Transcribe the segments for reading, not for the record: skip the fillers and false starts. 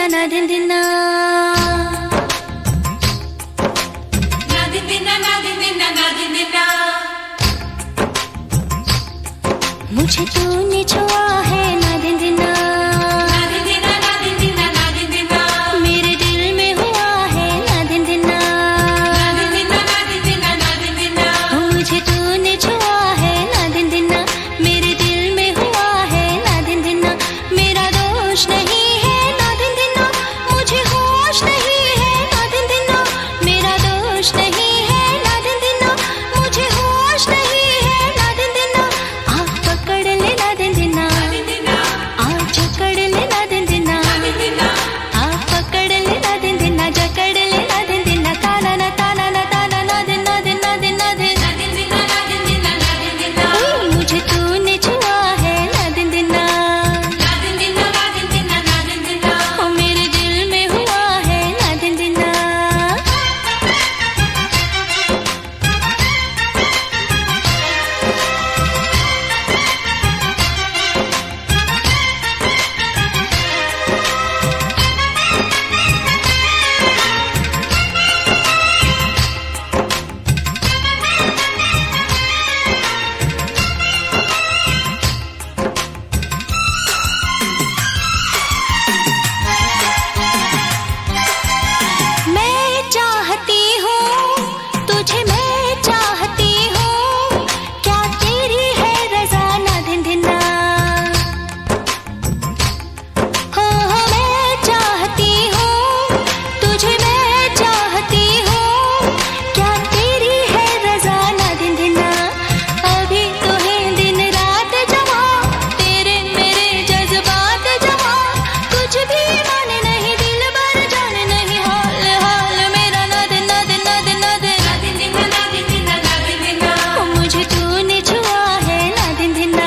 ना दिन दिन ना मुझे तूने छुआ है ना दिन दिन ना मेरे दिल में हुआ है ना दिन दिन ना मुझे तूने छुआ है ना दिन दिन ना मेरे दिल में हुआ है ना दिन दिन ना मेरा दोष नहीं है ना दिन दिन ना मुझे होश नहीं है ना दिन दिन ना मेरा दोष नहीं है ना दिन दिन ना मुझे होश नहीं है ना दिन दिन ना आप पकड़ ले ना दिन दिन ना आप जकड़ ले ना दिन दिन ना आप पकड़ ले ना दिन दिन ना जकड़ ले ना दिन दिन ना ताना ना ताना ना ताना ना दिन ना दिन ना दिन ना दिन मुझे तूने छुआ है ना दिन दिन ना मेरे दिल में हुआ है ना दिन दिन ना मैं चाहती हूँ तुझे मैं चाहती हूँ क्या तेरी है रज़ा ना दिन दिन ना हो मैं चाहती हूँ तुझे मैं चाहती हूँ क्या तेरी है रज़ा ना दिन दिन ना अभी तो है दिन रात जमा तेरे मेरे जज्बात जमा कुछ भी माने नहीं दिल भर जाने नहीं हाल हाल मेरा ना दिन ना दिन ना दिन ना दिन मुझे तूने छुआ है ना दिन दिन ना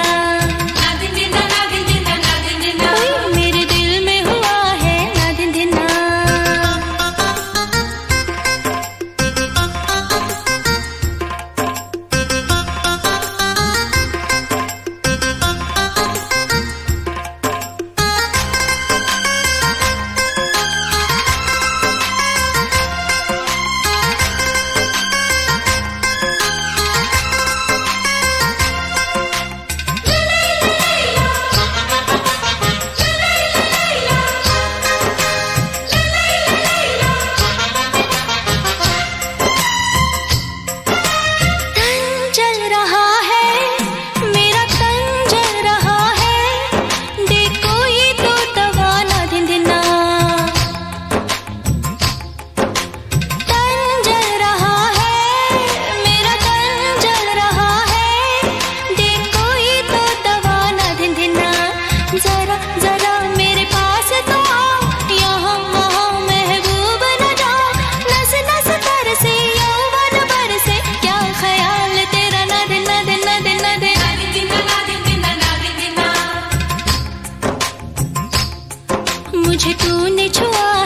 मेरे दिल में हुआ है ना दिन दिन ना तन जल रहा है मेरा तन जल रहा है देखो ये तो दवा ना दिन दिन ना तन जल रहा है मेरा तन जल रहा है देखो ये तो दवा ना दिन दिन ना जरा जरा मेरे पास तो आओ यहाँ वहाँ महबूब न जाओ नस नस पर से यौवन पर से क्या ख्याल तेरा ना दिन ना दिन ना दिन ना दिन मुझे तूने छुआ